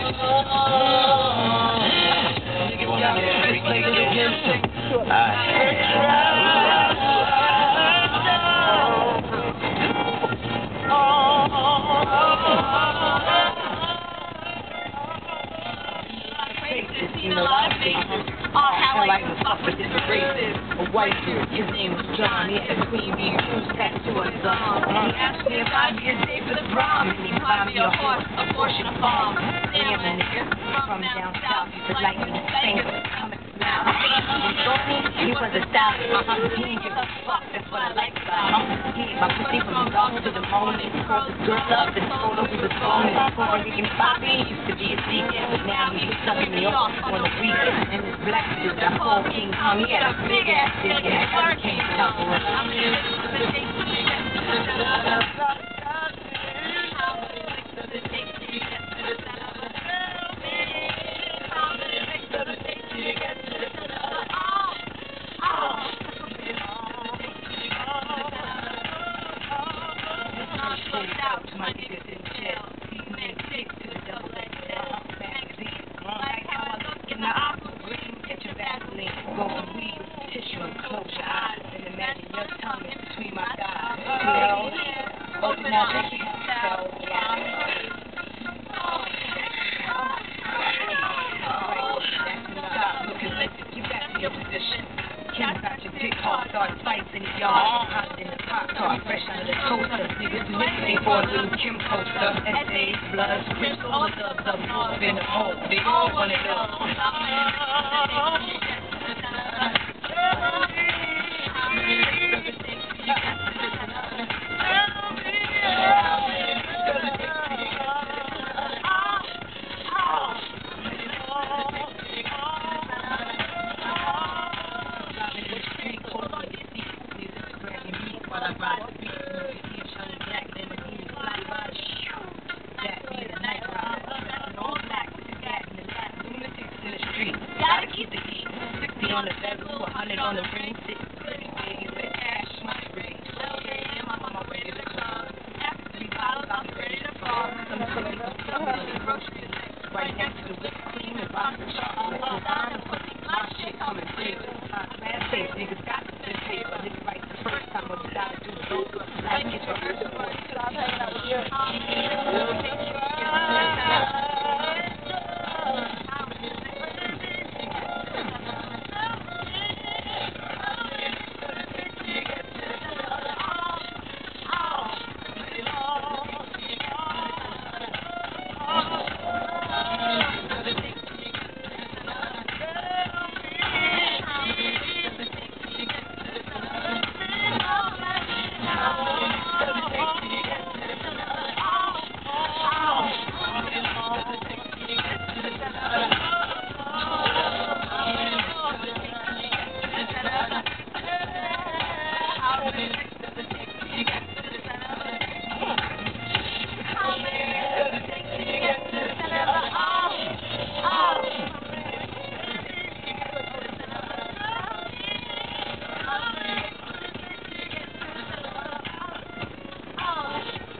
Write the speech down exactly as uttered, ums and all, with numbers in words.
Seen a lot of faces, all how like tough with different races. A white dude, his name was John. He had a queen bee who's tattoo on his arm. He asked me if I'd be a day for the prom, and he bought me a horse, a portion of farm. Damn, a nigga from down south, he was like me, sing coming now. He was a stallion, uh-huh. He didn't give a fuck, that's what I like about him. He ate my pussy from the dark to the morning. He called the girl up and told her we was going. Puerto Rican Bobby used to be a deacon, but now he was sucking me off on the weekend. And this black dude, I called King Kong, he had a big ass dick and a hurricane top of us. I'm in the thing to get to the top. How many licks does it take to get to the top? How many licks does it take to get to the top? Oh, oh. Out to my niggas in jail. These men stick to the double X L magazine. Like how I look in the aqua green. Get your Vaseline, go and weed, tissue and close your eyes. And imagine your tongue in between my thighs. You know, open up and you can tell. Alright, that's enough. Look and listen, get back to your position. King got your dick hard, start fights in the yard. Hot in the pop car, fresh out of the toaster. Niggas do anything for a little Kim poster. S A's, bloods, crips, all the thugs up north in the hole. They all want it up. Gotta keep the heat. sixty on the bezel, one hundred on the ring. Six pretty big with cash, my ring. Okay, I'm on my way to the club. After three bottles, I'm ready to fall. Some cookies, some cookies in the grocery list. Right next to the whipped cream and box of chocolate. Design the pussy, my shit coming flavor. Last face, niggas got to spit paper. Nigga right the first time, what you gotta do, go. Like, get your first one.